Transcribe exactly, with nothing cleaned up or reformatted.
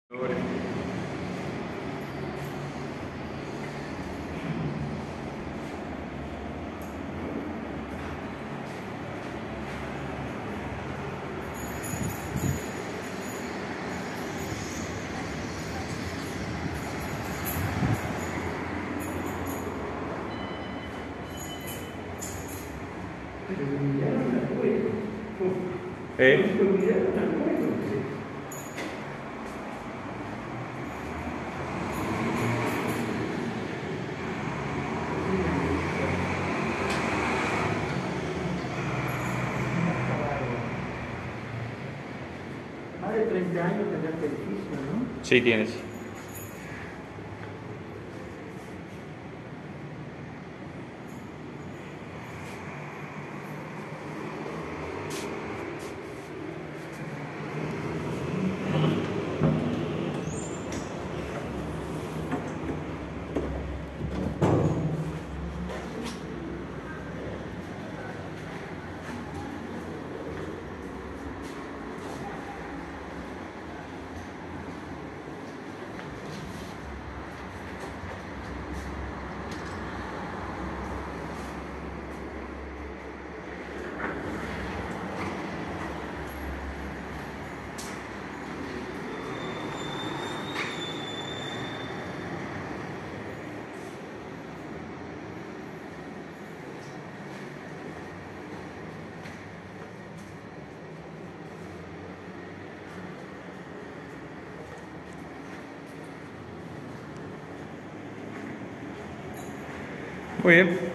Ahora. Pero me miraron al juego. ¿Eh? Me miraron al juego. Más de treinta años tendrá este edificio, ¿no? Sí, tienes. Muy bien.